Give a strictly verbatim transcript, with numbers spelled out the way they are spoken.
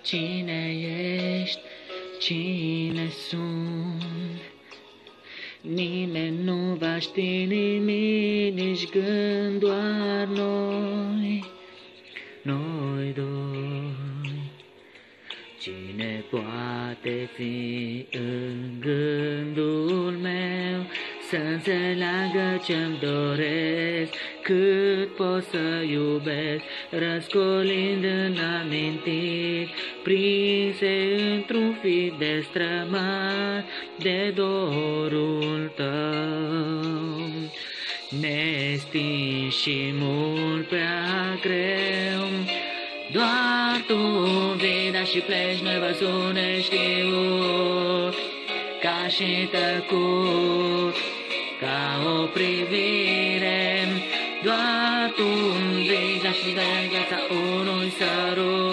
cine ești, cine sunt. Nimeni nu va ști nimic, nici gând, doar noi, noi doi. Cine poate fi în gândul meu să înțeleagă ce-mi doresc, cât pot să iubesc, răscolind în amintiri, prinse într-un fir destrămat de dorul tău. Nestins și mult prea greu, doar tu vii, dar și pleci nevăzut, neștiut, ca și tăcut, ca o privire. Doar tu vii, dar și de viața unui sărut.